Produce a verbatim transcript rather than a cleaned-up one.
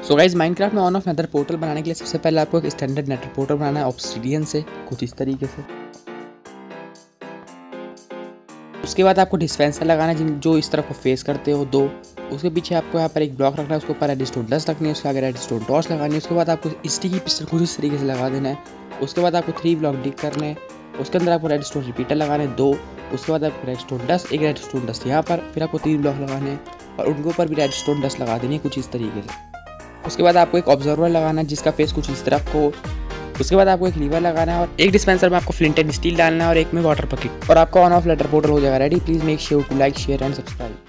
सो guys Minecraft में on off nether portal बनाने के लिए सबसे पहले आपको एक स्टैंडर्ड नेदर पोर्टल बनाना है ऑब्सिडियन से, कुछ इस तरीके से। उसके बाद आपको डिस्पेंसर लगाना है जो इस तरफ को फेस करते हो दो। उसके पीछे आपको यहाँ पर एक ब्लॉक रखना है, उसके ऊपर रेडस्टोन डस्ट रखनी है, उसके आगे रेडस्टोन टॉर्च लगानी है। उसके बाद आपको स्टिकी पिस्टन कुछ इस तरीके से लगा देना है। उसके बाद आपको थ्री ब्लॉक डिग करने हैं, उसके अंदर आपको रेडस्टोन रिपीटर लगाने हैं दो। उसके बाद आपको रेडस्टोन डस्ट, एक रेडस्टोन डस्ट यहाँ पर, फिर आपको तीन ब्लॉक लगाने हैं और उनके ऊपर भी रेडस्टोन डस्ट लगा देनी है कुछ इस तरीके से। उसके बाद आपको एक ऑब्जर्वर लगाना है जिसका फेस कुछ इस तरफ को। उसके बाद आपको एक लीवर लगाना है और एक डिस्पेंसर में आपको फ्लिंट एंड स्टील डालना है और एक में वाटर बकेट, और आपका ऑन ऑफ लेटर पोर्टल हो जाएगा ready. Please make sure to like share and subscribe.